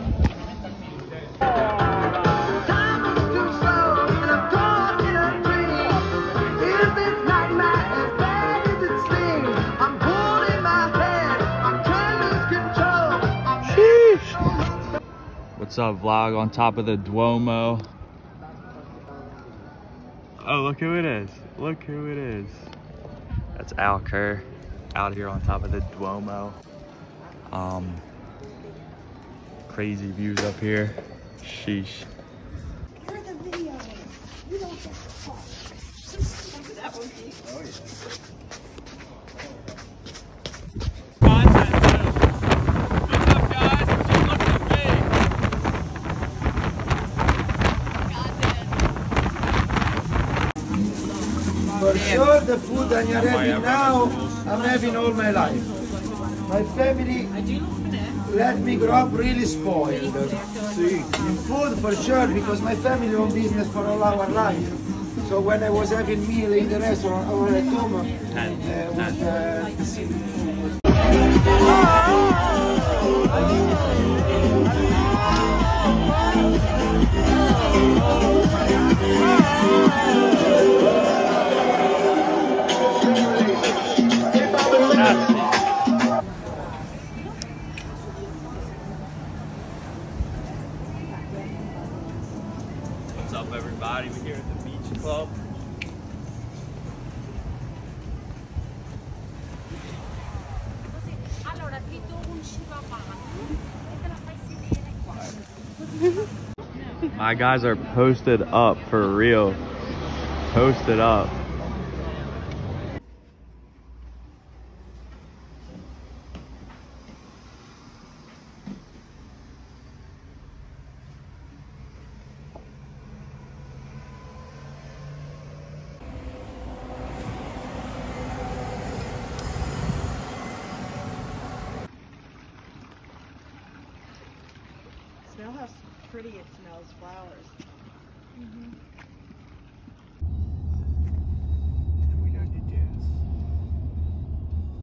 What's up, vlog? On top of the Duomo. Oh, look who it is. Look who it is. That's Al Kerr out here on top of the Duomo. Crazy views up here. Sheesh. You're the video man. You don't get to talk. That would be. Oh, yeah. For sure, the food I'm having now, I'm having all my life. My family let me grow up really spoiled. In food, for sure, because my family own business for all our life. So when I was having meal in the restaurant or at home, What's up, everybody? We're here at the beach club. Allora ti do un shivamano e te la fai sedere qua. My guys are posted up for real. Posted up. Smell how pretty it smells, flowers.